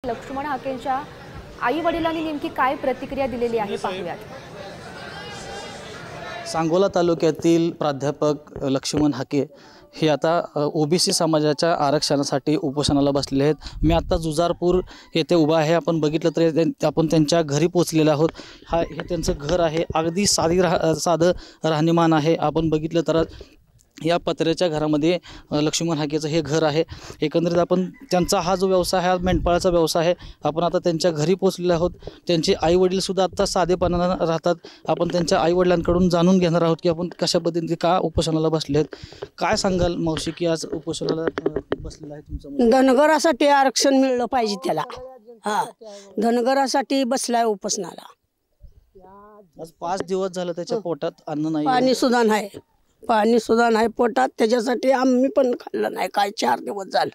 लक्ष्मण हाकेंच्या आई वडिलांनी नेमकी काय प्रतिक्रिया दिलेली आहे पाहूयात। सांगोला तालुक्यातील प्राध्यापक लक्ष्मण हाके हे आता ओबीसी समाजाच्या आरक्षणासाठी उपोषणाला बसलेले आहेत। मी आता जुजारपूर येथे उभा आहे। आपण बघितलं तर आपण त्यांच्या घरी पोहोचलेलो आहोत। हे त्यांचं घर आहे, अगदी साधं राहणीमान आहे। आपण बघितलं तर या पत्र्याच्या घरामध्ये लक्ष्मण हाकेचं हे घर आहे। एकंदरीत आपण त्यांचा हा जो व्यवसाय आहे, मेंढपाळाचा व्यवसाय आहे। आपण आता त्यांच्या घरी पोहोचलेलो आहोत। त्यांचे आई वडील सुद्धा आता साधेपणानं राहतात। आपण त्यांच्या आई वडिलांकडून जाणून घेणार आहोत की आपण कशा पद्धतीने का उपोषणाला बसले आहेत। काय सांगाल मावशी की आज उपोषणाला बसलेला आहे तुमचा मुलगा? धनगरासाठी आरक्षण मिळलं पाहिजे त्याला। हां, धनगरासाठी बसलाय उपोषणाला। आज 5 दिवस झालं त्याच्या पोटात अन्न नाही, पाणी सुद्धा नाही पोटात। त्याच्यासाठी आम्ही पण खाल्लं नाही काय 4 दिवस झालं।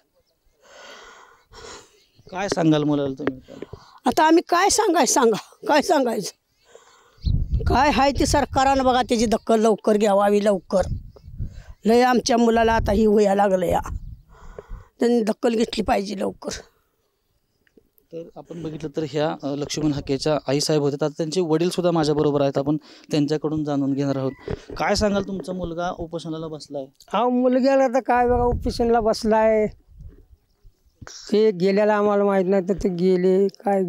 काय सांगाल मुलाला तुम्ही? आता आम्ही काय सांगायचं, काय सांगायचं? काय आहे ते सरकारनं बघा त्याची दखल लवकर घ्यावी। लवकर लय आमच्या मुलाला आता ही होया लागलं या, त्यांनी दखल घेतली पाहिजे लवकर। तर आपण बघितलं तर ह्या लक्ष्मण हाकेच्या आई साहेब होते, आता त्यांचे वडील सुद्धा माझ्याबरोबर आहेत। आपण त्यांच्याकडून जाणून घेणार आहोत। काय सांगाल तुमचा मुलगा उपोषणाला बसलाय? हा, मुलग्याला तर काय बघा उपोषणाला बसलाय। ते गेल्याला आम्हाला माहीत नाही, तर ते गेले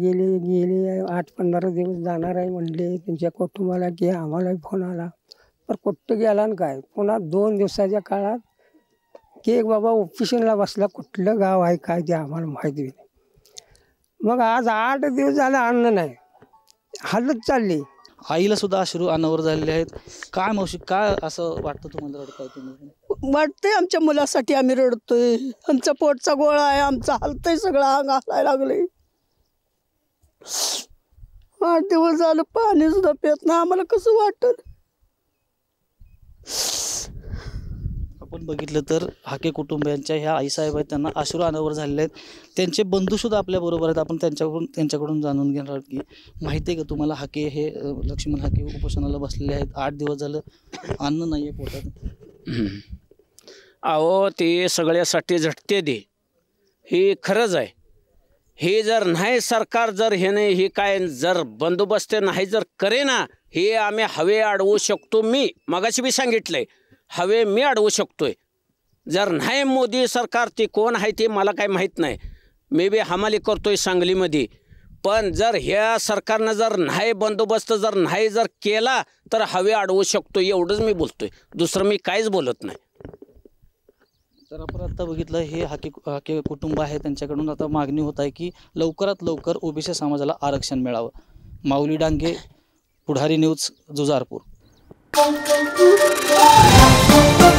8-15 दिवस जाणार आहे म्हणले त्यांच्या कुटुंबाला की आम्हाला फोन आला, पण कुठं गेला आणि काय। पुन्हा 2 दिवसाच्या काळात की बाबा उपोषणाला बसला, कुठलं गाव आहे काय ते आम्हाला माहिती नाही। मग आज 8 दिवस झाले अन्न नाही, हालत चालली। आईला सुद्धा अश्रू अनावर झालेले आहेत। काय मावशी, काय असं वाटतं तुम्हाला? रडताय तुम्ही? वाटतंय आमच्या मुलासाठी आम्ही रडतोय। आमचा पोटचा गोळा आहे, आमचा हलतंय सगळं, अंग हलायला लागले। 8 दिवस झालं पाणी सुद्धा पित नाही, आम्हाला कसं वाटत। आपण बघितलं तर हाके कुटुंबियांच्या ह्या आईसाहेब आहेत, त्यांना अश्रू अनावर झालेले आहेत। त्यांचे बंधूसुद्धा आपल्याबरोबर आहेत। आपण त्यांच्याकडून जाणून घेणार आहोत की माहिती आहे का तुम्हाला, हाके हे लक्ष्मण हाके उपोषणाला बसलेले आहेत। 8 दिवस झालं अन्न नाही आहे पोटात। अहो, ते सगळ्यासाठी झटते दे, हे खरंच आहे। हे जर नाही सरकार जर हे नाही हे काय जर बंदोबस्त नाही जर करे ना, हे आम्ही हवे अडवू शकतो। मी मगाशी बी सांगितलंय, हवे मी अडवू शकतोय। जर नाही मोदी सरकार, ते कोण आहे ते मला काय माहीत नाही, मी बी हमाली करतोय सांगलीमध्ये। पण जर ह्या सरकारनं जर नाही बंदोबस्त जर नाही जर केला तर हवे अडवू शकतो, एवढंच मी बोलतोय, दुसरं मी काहीच बोलत नाही। तर आपण आता बघितलं हे हाके कुटुंब आहे, त्यांच्याकडून आता मागणी होत आहे की लवकरात लवकर ओबीसी समाजाला आरक्षण मिळावं। माऊली डांगे, पुढारी न्यूज, जुजारपूर।